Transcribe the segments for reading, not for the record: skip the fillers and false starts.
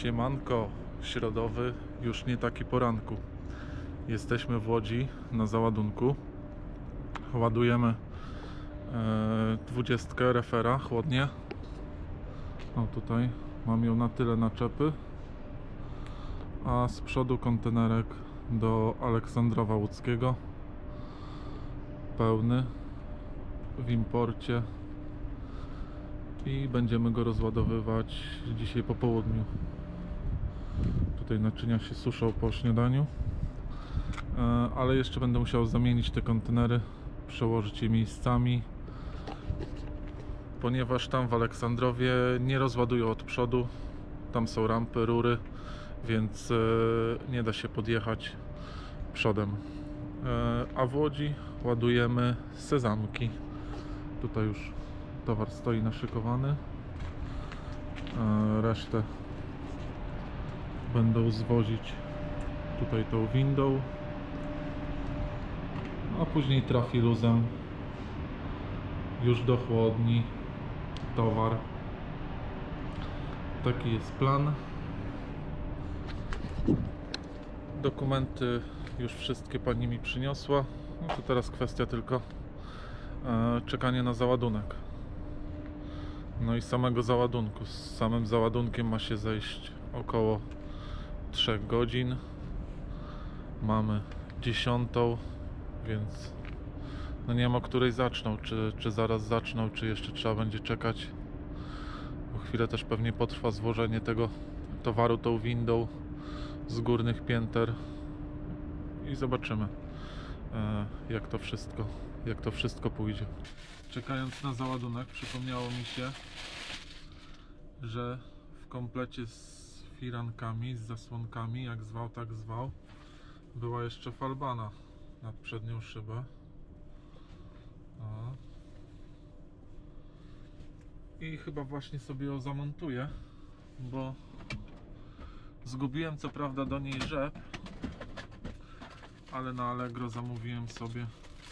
Siemanko, środowy, już nie taki poranku. Jesteśmy w Łodzi na załadunku. Ładujemy 20 refera chłodnie. No tutaj mam ją na tyle naczepy, a z przodu kontenerek do Aleksandrowa Łódzkiego, pełny w imporcie, i będziemy go rozładowywać dzisiaj po południu. Tutaj naczynia się suszą po śniadaniu, ale jeszcze będę musiał zamienić te kontenery, przełożyć je miejscami, ponieważ tam w Aleksandrowie nie rozładują od przodu. Tam są rampy, rury, więc nie da się podjechać przodem. A w Łodzi ładujemy sezamki. Tutaj już towar stoi naszykowany. Resztę będą zwozić tutaj tą windą, a później trafi luzem już do chłodni towar. Taki jest plan. Dokumenty już wszystkie pani mi przyniosła. No to teraz kwestia tylko czekania na załadunek. No i samego załadunku. Z samym załadunkiem ma się zejść około 3 godzin. Mamy 10, więc no nie wiem, o której zaczną, czy zaraz zaczną, czy jeszcze trzeba będzie czekać. Po chwilę też pewnie potrwa złożenie tego towaru tą windą z górnych pięter i zobaczymy, jak to wszystko pójdzie. Czekając na załadunek, przypomniało mi się, że w komplecie z firankami, z zasłonkami, jak zwał tak zwał, była jeszcze falbana nad przednią szybę. I chyba właśnie sobie ją zamontuję, bo zgubiłem co prawda do niej rzep, ale na Allegro zamówiłem sobie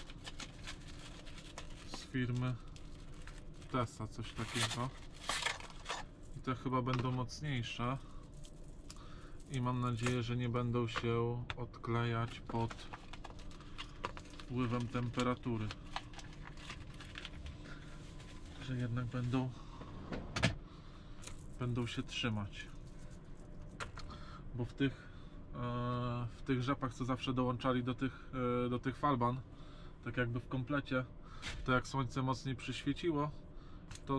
z firmy Tesa coś takiego. I te chyba będą mocniejsze i mam nadzieję, że nie będą się odklejać pod wpływem temperatury, że jednak będą się trzymać, bo w tych rzepach, co zawsze dołączali do tych falban, tak jakby w komplecie, to jak słońce mocniej przyświeciło, to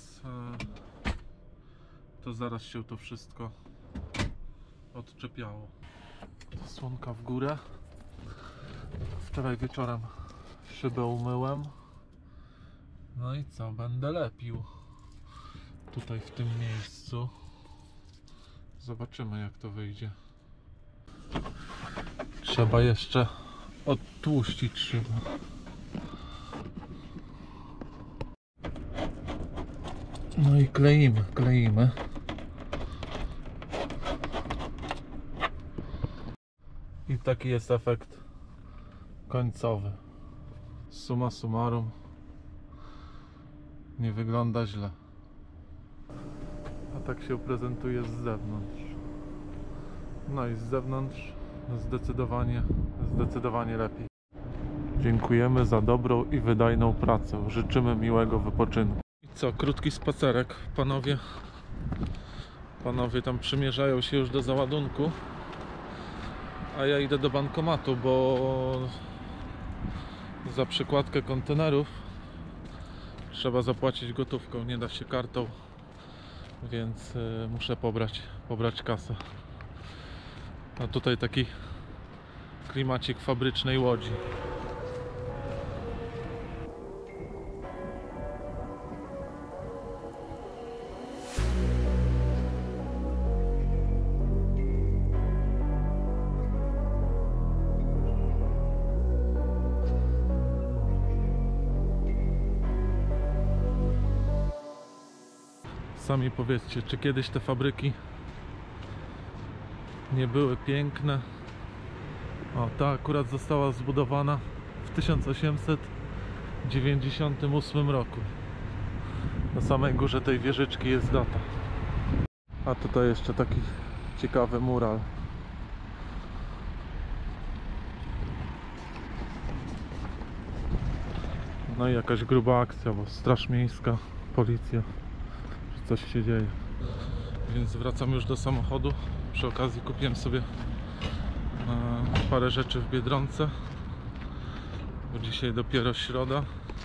zaraz się to wszystko odczepiało. Słonka w górę. Wczoraj wieczorem szybę umyłem. No i co? Będę lepił tutaj w tym miejscu. Zobaczymy, jak to wyjdzie. Trzeba jeszcze odtłuścić szybę. No i kleimy. I taki jest efekt końcowy. Summa summarum, nie wygląda źle. A tak się prezentuje z zewnątrz. No i z zewnątrz zdecydowanie lepiej. Dziękujemy za dobrą i wydajną pracę. Życzymy miłego wypoczynku. I co, krótki spacerek. Panowie tam przymierzają się już do załadunku, a ja idę do bankomatu, bo za przykładkę kontenerów trzeba zapłacić gotówką, nie da się kartą, więc muszę pobrać kasę. A tutaj taki klimacik fabrycznej Łodzi. Sami powiedzcie, czy kiedyś te fabryki nie były piękne? O, ta akurat została zbudowana w 1898 roku. Na samej górze tej wieżyczki jest data. A tutaj jeszcze taki ciekawy mural. No i jakaś gruba akcja, bo Straż Miejska, policja, że coś się dzieje. Więc wracam już do samochodu. Przy okazji kupiłem sobie parę rzeczy w Biedronce, bo dzisiaj dopiero środa,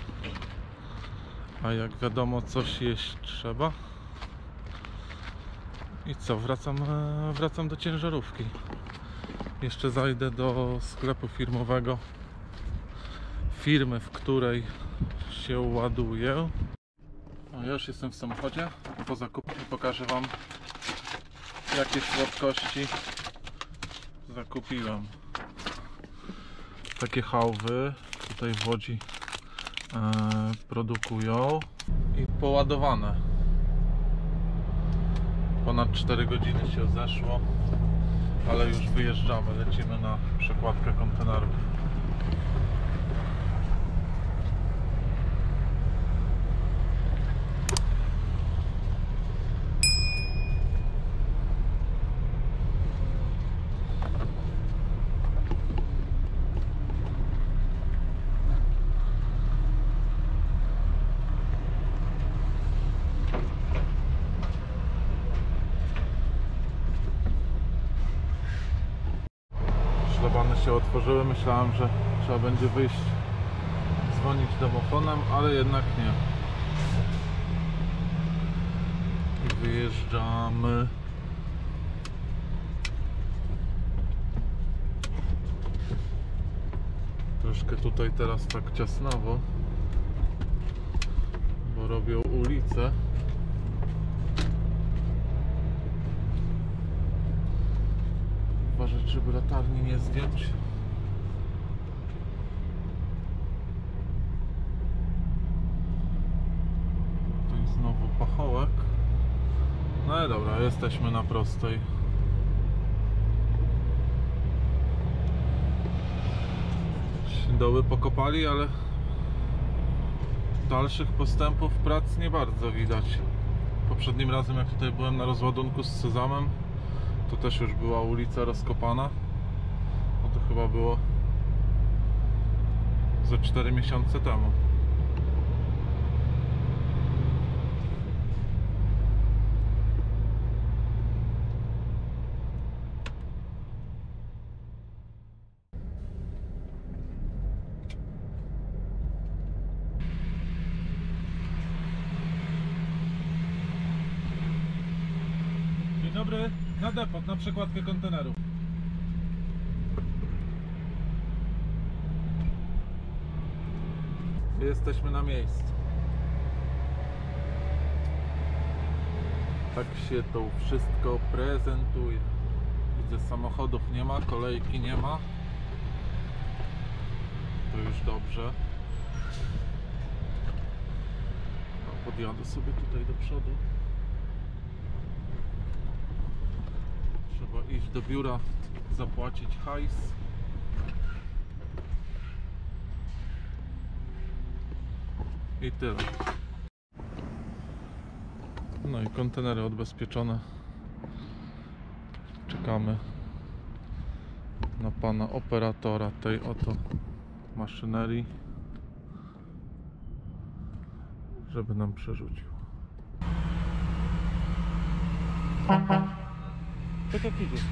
a jak wiadomo coś jeść trzeba. I co, wracam do ciężarówki. Jeszcze zajdę do sklepu firmowego firmy, w której się ładuję. No, ja już jestem w samochodzie. Po zakupie pokażę Wam, jakie słodkości zakupiłem. Takie chałwy tutaj w Łodzi produkują i poładowane. Ponad 4 godziny się zeszło, ale już wyjeżdżamy, lecimy na przekładkę kontenerów. Szlabany się otworzyły, myślałem, że trzeba będzie wyjść, dzwonić domofonem, ale jednak nie. I wyjeżdżamy. Troszkę tutaj teraz tak ciasnawo, bo robią ulicę. Uważać, żeby latarni nie zdjąć. Tu znowu pachołek. No i dobra, jesteśmy na prostej. Doły pokopali, ale dalszych postępów prac nie bardzo widać. Poprzednim razem, jak tutaj byłem na rozładunku z Sezamem, to też już była ulica rozkopana. No to chyba było ze 4 miesiące temu. Dzień dobry, na depot, na przekładkę kontenerów. Jesteśmy na miejscu. Tak się to wszystko prezentuje. Widzę, samochodów nie ma, kolejki nie ma. To już dobrze. No, podjadę sobie tutaj do przodu. Trzeba iść do biura, zapłacić hajs. I tyle. No i kontenery odbezpieczone. Czekamy na pana operatora tej oto maszynerii, żeby nam przerzucił. Tak jak idzie.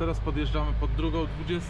Teraz podjeżdżamy pod drugą 20.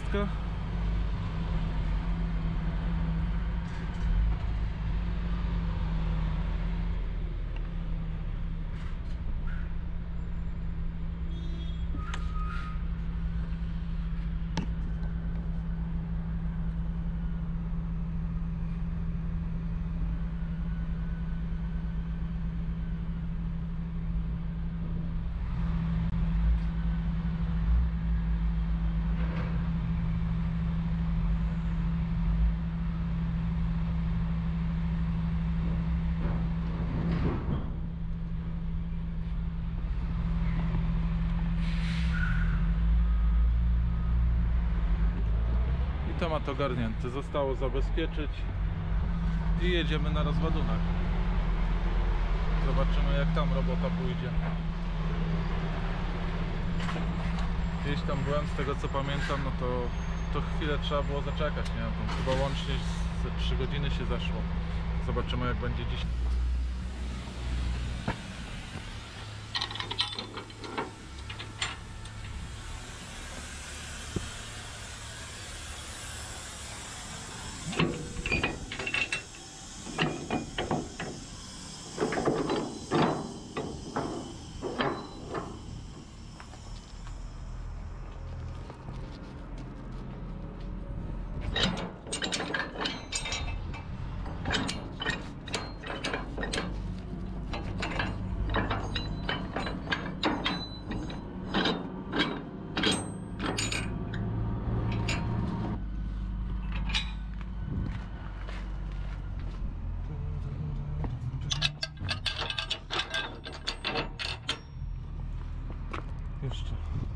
Temat ogarnięty, zostało zabezpieczyć i jedziemy na rozładunek. Zobaczymy, jak tam robota pójdzie. Gdzieś tam byłem, z tego co pamiętam, no to chwilę trzeba było zaczekać, nie? Tam chyba łącznie ze 3 godziny się zeszło. Zobaczymy, jak będzie dziś. Jeszcze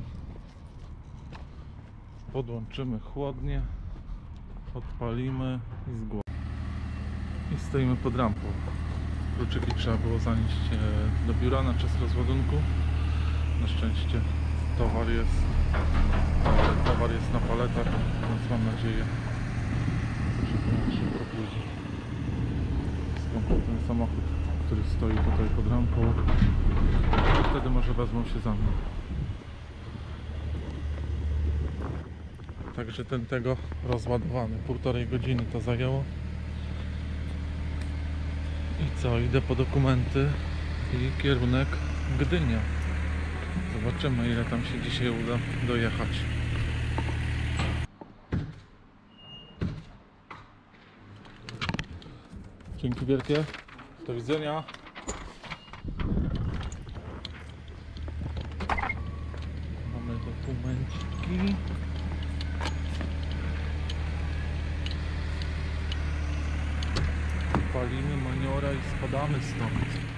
podłączymy chłodnię, odpalimy i zgłosimy. I stoimy pod rampą. Kluczyki trzeba było zanieść do biura na czas rozładunku. Na szczęście towar jest na paletach, więc mam nadzieję, że to szybko pójdzie. Skończę ten samochód, który stoi tutaj pod rampą, i wtedy może wezmą się za mną. Także tego rozładowany. 1,5 godziny to zajęło. I co? Idę po dokumenty i kierunek Gdynia. Zobaczymy, ile tam się dzisiaj uda dojechać. Dzięki wielkie. Do widzenia. Mamy dokumenciki. Palimy maniora i spadamy stąd.